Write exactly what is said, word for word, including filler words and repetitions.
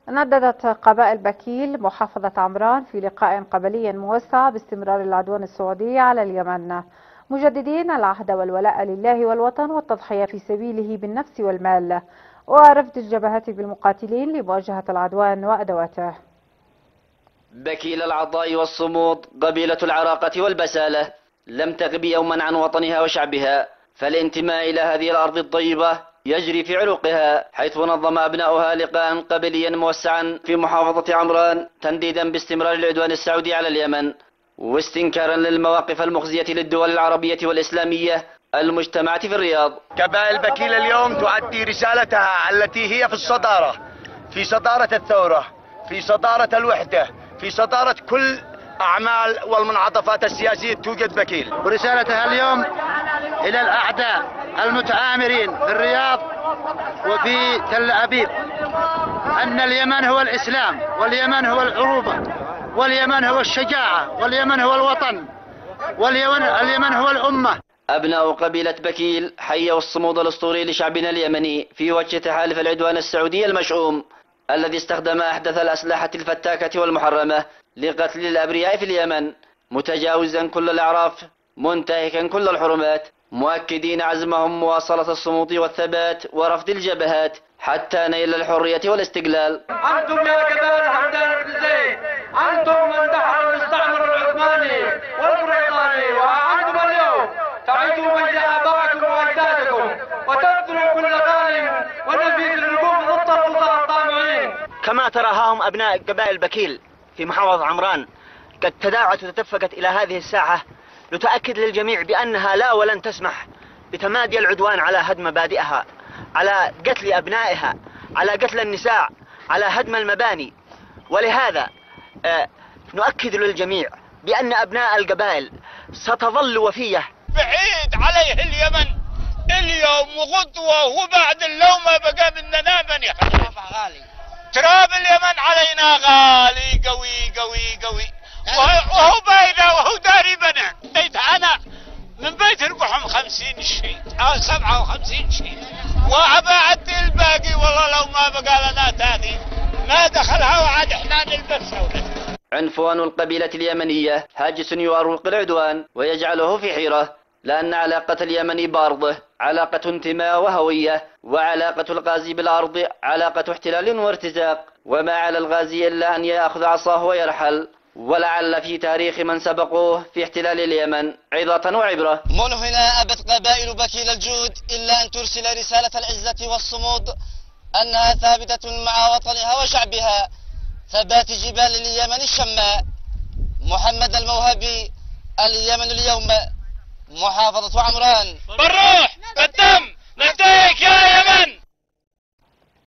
نددت قبائل بكيل محافظة عمران في لقاء قبلي موسع باستمرار العدوان السعودي على اليمن، مجددين العهد والولاء لله والوطن والتضحية في سبيله بالنفس والمال، ورفد الجبهات بالمقاتلين لمواجهة العدوان وأدواته. بكيل العطاء والصمود، قبيلة العراقة والبسالة، لم تغب يوما عن وطنها وشعبها، فالانتماء إلى هذه الأرض الطيبة يجري في عروقها، حيث نظم أبناؤها لقاء قبليا موسعا في محافظة عمران تنديدا باستمرار العدوان السعودي على اليمن، واستنكارا للمواقف المخزية للدول العربية والإسلامية المجتمعة في الرياض. قبائل بكيل اليوم تؤدي رسالتها التي هي في الصدارة، في صدارة الثورة، في صدارة الوحدة، في صدارة كل أعمال والمنعطفات السياسية توجد بكيل. ورسالتها اليوم إلى الأعداء المتآمرين في الرياض وفي تل أبيب أن اليمن هو الإسلام، واليمن هو العروبة، واليمن هو الشجاعة، واليمن هو الوطن، واليمن اليمن هو الأمة. أبناء قبيلة بكيل حيوا الصمود الأسطوري لشعبنا اليمني في وجه تحالف العدوان السعودي المشؤوم الذي استخدم أحدث الأسلحة الفتاكة والمحرمة لقتل الأبرياء في اليمن، متجاوزا كل الأعراف، منتهكا كل الحرمات، مؤكدين عزمهم مواصلة الصمود والثبات ورفض الجبهات حتى نيل الحرية والاستقلال. أنتم يا قبائل حمدان بن زيد، أنتم من دحر المستعمر العثماني والبريطاني، وأنتم اليوم تعيدوا مجد آبائكم وأجدادكم وتقتلوا كل ظالم ونفيذ الوقوف ضد الطغاة الطامعين. كما تراهم أبناء قبائل بكيل في محافظة عمران قد تداعت وتدفقت إلى هذه الساحة لتؤكد للجميع بأنها لا ولن تسمح بتمادي العدوان على هدم مبادئها، على قتل أبنائها، على قتل النساء، على هدم المباني. ولهذا آه نؤكد للجميع بأن أبناء القبائل ستظل وفية. بعيد عليه اليمن اليوم وغدوة وبعد اللوم ما بقى مننا من يحب. تراب اليمن علينا غالي قوي قوي قوي، وهو باينه وهو داري بنا. بيت انا من بيت القحم خمسين شيء او سبعة وخمسين شيء، وعباعد الباقي والله لو ما بقى لنا تاذي ما دخلها وعاد احنا نلبسها. عنفوان القبيلة اليمنية هاجس يؤرق العدوان ويجعله في حيرة، لأن علاقة اليمن بأرضه علاقة انتماء وهوية، وعلاقة الغازي بالأرض علاقة احتلال وارتزاق، وما على الغازي إلا أن يأخذ عصاه ويرحل. ولعل في تاريخ من سبقوه في احتلال اليمن عظة وعبرة. من هنا أبت قبائل بكيل الجود إلا أن ترسل رسالة العزة والصمود أنها ثابتة مع وطنها وشعبها ثبات جبال اليمن الشماء. محمد الموهبي، اليمن اليوم، محافظة عمران. بنروح